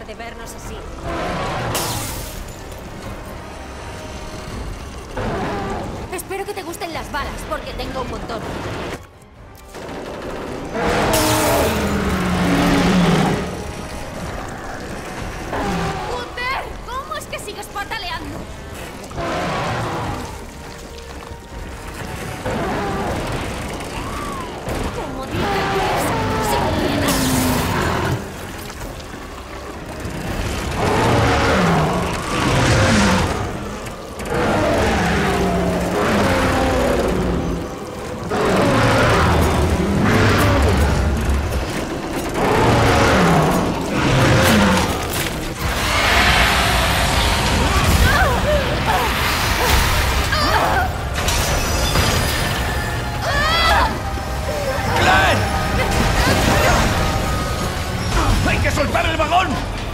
de vernos así. Espero que te gusten las balas, porque tengo un montón. ¡Joder! ¿Cómo es que sigues pataleando? ¿Cómo dices? ¡Sin piedad! ¡Hay que soltar el vagón!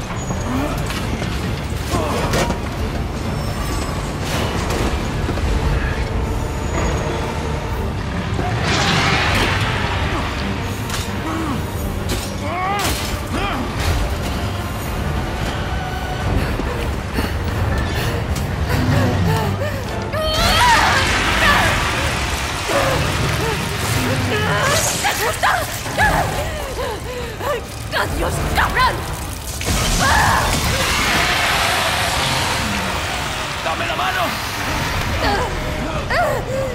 ¿Te gusta? ¡Adiós, cabrón! ¡Dame la mano!